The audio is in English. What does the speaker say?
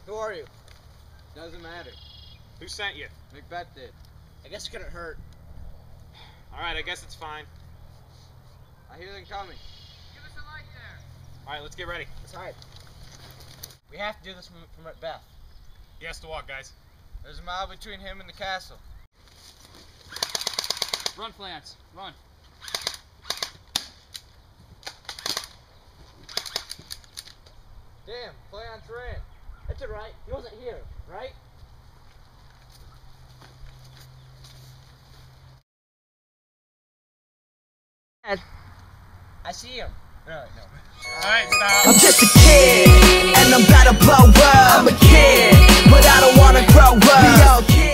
Who are you? Doesn't matter. Who sent you? Macbeth did. I guess it couldn't hurt. Alright, I guess it's fine. I hear them coming. Give us a light there. Alright, let's get ready. Let's hide. We have to do this for Macbeth. He has to walk, guys. There's a mile between him and the castle. Run, Flance. Run. Damn, Flance ran. That's alright. He wasn't here, right? I see him. No. Alright, stop. I'm just a kid, and I'm about to blow up. I'm a kid, but I don't wanna grow up. Be all kid.